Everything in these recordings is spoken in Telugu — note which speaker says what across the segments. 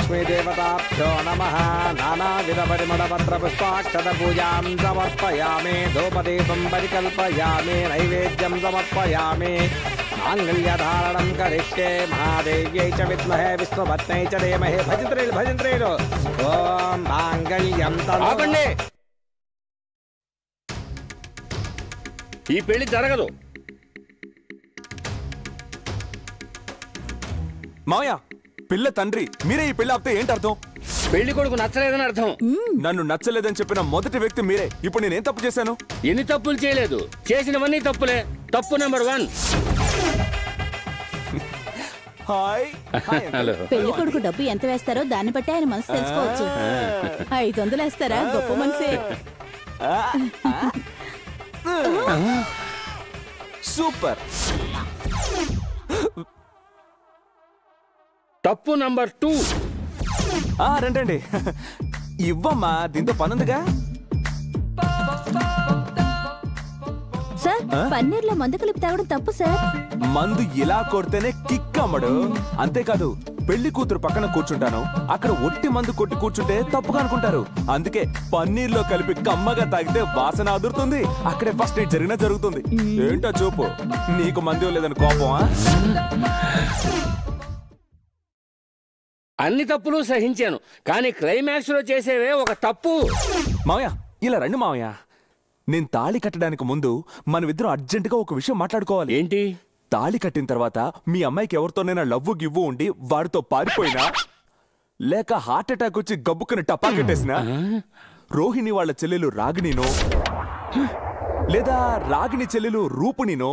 Speaker 1: लक्ष्मी देवताभ्यो नमः नानाविध परिमल पत्र पुष्पाक्षत पूजां समर्पयामि धूपदीपं परिकल्पयामि नैवेद्यं समर्पयामि मांगल्यधारणं करिष्ये महादेव्यै च विद्महे विष्णुपत्न्यै च धीमहि भजन्त्रेलो ओम मांगल्यं
Speaker 2: ఆపండి ఈ పెళ్లి జరగదు
Speaker 3: మావయ్య పిల్ల తండ్రి మీరే ఈ పెళ్లి ఆపితే ఏంటి అర్థం?
Speaker 2: పెళ్లి కొడుకు నచ్చలేదని అర్థం.
Speaker 3: నన్ను నచ్చలేదని చెప్పిన మొదటి వ్యక్తి మీరే. ఇప్పుడు నేనేం తప్పు చేశాను?
Speaker 2: ఎన్ని తప్పులు చేయలేదు, చేసినవన్నీ తప్పులే. తప్పు నెంబర్ 1.
Speaker 3: Hi
Speaker 2: hello.
Speaker 4: పెళ్లి కొడుకు డబ్బు ఎంత వేస్తారో దాన్ని బట్టి ఆయన మనసు తెలుసుకోవచ్చు. 500 వేస్తారా? గొప్ప మనసే.
Speaker 3: సూపర్.
Speaker 2: తప్పు నంబర్ 2.
Speaker 3: రండి ఇవ్వమ్మా, దీంతో పనుందిగా.
Speaker 4: సార్ పన్నీర్లో మందు కలిపి తాగడం తప్పు సార్.
Speaker 3: మందు ఇలా కొడితేనే కిక్ అమ్మడు. అంతేకాదు పెళ్లి కూతురు పక్కన కూర్చుంటాను, అక్కడ ఒట్టి మందు కొట్టి కూర్చుంటే తప్పుగా అనుకుంటారు. అందుకే పన్నీర్లో కలిపి కమ్మగా తాగితే వాసన అదురుతుంది. అక్కడే ఫస్ట్ నైట్ జరిగినా జరుగుతుంది. ఏంటో చూపు, నీకు మందు లేదని కోపమా?
Speaker 2: అన్ని తప్పులు సహించాను, కానీ క్లైమాక్స్ లో చేసేవే ఒక తప్పు.
Speaker 3: మావయ్య ఇలా రండి మావయ్య. నేను తాళి కట్టడానికి ముందు మనమిద్దరం అర్జెంటుగా ఒక విషయం మాట్లాడుకోవాలి.
Speaker 2: ఏంటి?
Speaker 3: తాళి కట్టిన తర్వాత మీ అమ్మాయికి ఎవరితోనైనా లవ్వు గివ్వు ఉండి వాడితో పారిపోయినా, లేక హార్ట్ అటాక్ వచ్చి గబ్బుకుని టపా కట్టేసినా, రోహిణి వాళ్ళ చెల్లెలు రాగిణినో లేదా రాగిణి చెల్లెలు రూపునినో,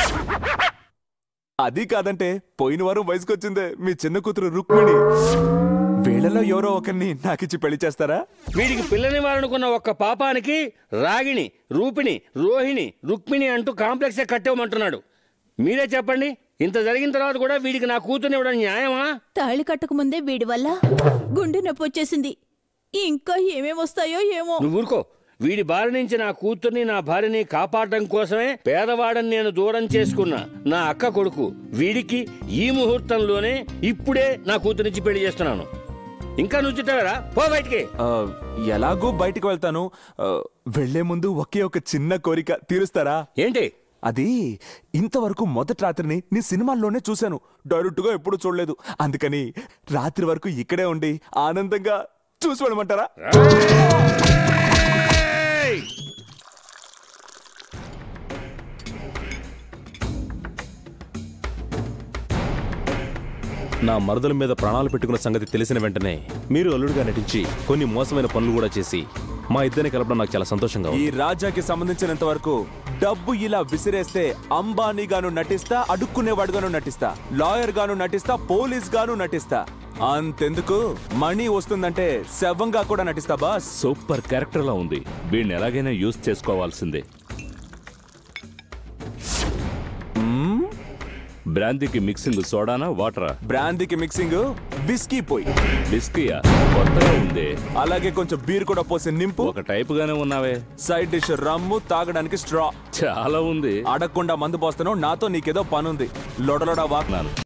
Speaker 3: అది కాదంటే పోయిన వారం వయసుకొచ్చిందే మీ చిన్న కూతురు రుక్మిణి, వీళ్ళలో ఎవరో ఒకరిని నాకిచ్చి పెళ్లి చేస్తారా?
Speaker 2: వీడికి పిల్లనివ్వాలనుకున్న ఒక్క పాపానికి రాగిణి, రూపిణి, రోహిణి, రుక్మిణి అంటూ కాంప్లెక్సే కట్టేవమంటున్నాడు. మీరే చెప్పండి, ఇంత జరిగిన తర్వాత కూడా వీడికి నా కూతుర్ని ఇవ్వడం న్యాయమా?
Speaker 4: తాళి కట్టక ముందే వీడి వల్ల గుండె నొప్పి వచ్చేసింది. ఇంకా ఏమేమి వస్తాయో ఏమో.
Speaker 2: నువ్వు ఊరుకో. వీడి బారి నుంచి నా కూతుర్ని, నా భార్యని కాపాడటం కోసమే పేదవాడని నేను దూరం చేసుకున్నా నా అక్క కొడుకు వీడికి ఈ ముహూర్తంలోనే ఇప్పుడే నా కూతురించి పెళ్లి చేస్తున్నాను. ఇంకా నువ్వు చుట్టావరా? పో బయటికి.
Speaker 3: ఎలాగూ బయటికి వెళ్తాను. వెళ్లే ముందు ఒకే ఒక చిన్న కోరిక తీరుస్తారా?
Speaker 2: ఏంటి
Speaker 3: అది? ఇంతవరకు మొదటి రాత్రిని నీ సినిమాల్లోనే చూశాను, డైరెక్ట్ గా ఎప్పుడు చూడలేదు. అందుకని రాత్రి వరకు ఇక్కడే ఉండి ఆనందంగా చూసి వెళ్ళమంటారా?
Speaker 5: నా మరదల మీద ప్రాణాలు పెట్టుకున్న సంగతి తెలిసిన వెంటనే మీరు అల్లుడుగా నటించి కొన్ని మోసమైన పనులు కూడా చేసి మా ఇద్దరిని కలపడం నాకు చాలా సంతోషంగా ఉంది.
Speaker 3: ఈ రాజాకి సంబంధించినంత వరకు డబ్బు ఇలా విసిరేస్తే అంబానీ గాను నటిస్తా, అడుక్కునేవాడుగాను నటిస్తా, లాయర్ గాను నటిస్తా, పోలీస్ గాను నటిస్తా. అంతెందుకు మనీ వస్తుందంటే శవంగా కూడా నటిస్తా బాస్.
Speaker 6: సూపర్ క్యారెక్టర్ లా ఉంది. వీడిని ఎలాగైనా యూజ్ చేసుకోవాల్సిందే. బ్రాందీకి మిక్సింగ్ సోడానా వాటరా?
Speaker 3: బ్రాందీకి మిక్సింగ్ బిస్కీ పోయి.
Speaker 6: బిస్కీయా? కొత్తగా ఉంది.
Speaker 3: అలాగే కొంచెం బీర్ కూడా పోసి నింపు.
Speaker 6: ఒక టైప్ గానే ఉన్నావే.
Speaker 3: సైడ్ డిష్ రమ్ము, తాగడానికి స్ట్రా.
Speaker 6: చాలా ఉంది.
Speaker 3: అడగకుండా మందు పోస్తాను. నాతో నీకేదో పనుంది. లొడలొడ వాక్నాను.